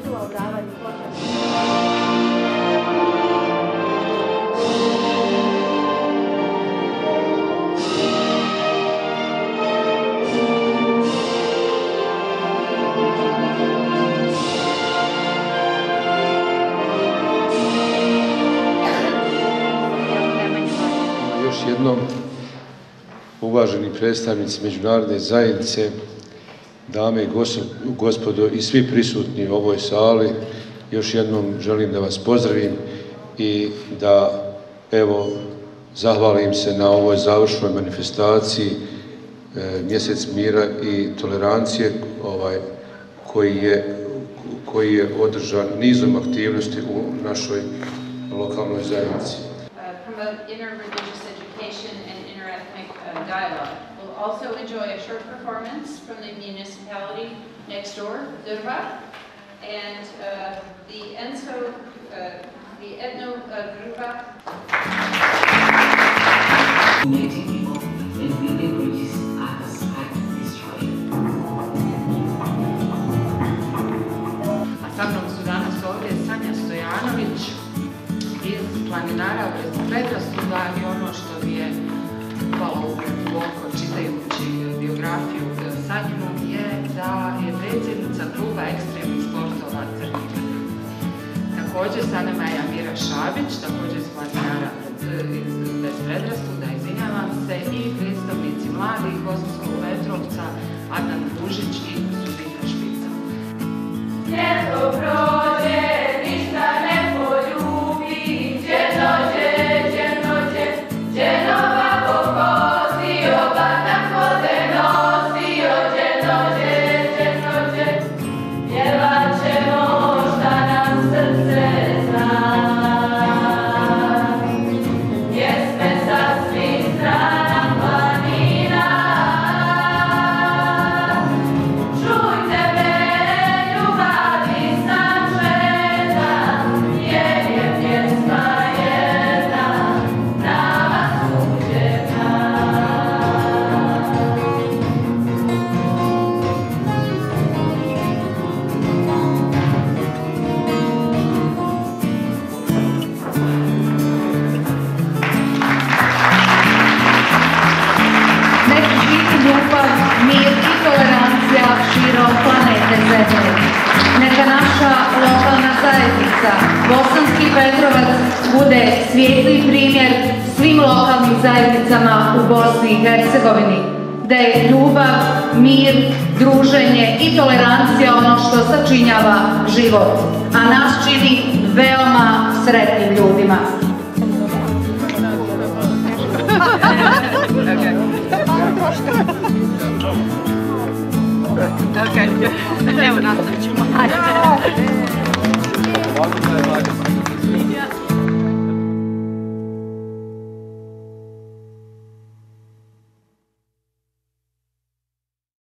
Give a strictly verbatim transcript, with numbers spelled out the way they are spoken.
odlučila o davanju počasti. Još jednom, uvaženi predstavnici međunarodne zajednice, dame i gospodo i svi prisutni u ovoj sali, još jednom želim da vas pozdravim i da, evo, zahvalim se na ovoj završnoj manifestaciji e, Mjesec mira i tolerancije ovaj, koji je, koji je održan nizom aktivnosti u našoj lokalnoj zajednici. Promote interreligious education and interethnic uh, dialogue. We'll also enjoy a short performance from the municipality next door, Durba, and uh, the Enso, uh, the Etno uh, Grupa. A sa mnom su danas ovdje Sanja Stojanović iz Planinara bez predrasuda i ono što mi je palo u oko čitajući biografiju Sanjinu je da je predsjednica kluba ekstremnih sportova Crni. Također sa nama je Amira Šabić, također iz Planinara bez predrasuda, izvinjavam se, i predstavnici mladih Bosanskog Petrovca Adnan Ružić i Suzita Špica. Ljeto prođe, ništa ne poljubi, gdje dođe, gdje dođe, gdje nova pokosi, oba tako te nosi, gdje dođe, gdje dođe, pjevat ćemo šta nam srce zna. Pjesme sa svih strana planina, čujte me, ljubavi sam žena, jer je pjesma jedna, nama suđena. Nek živi ljubav, mir i tolerancija širom planete Zemlje. Neka naša lokalna zajednica, Bosanski Petrovac, bude svijetli primjer svim lokalnim zajednicama u Bosni i Hercegovini, da je ljubav, mir, druženje i tolerancija ono što sačinjava život, a nas čini veoma sretnim ljudima. Okay. Evo nastavit ćemo.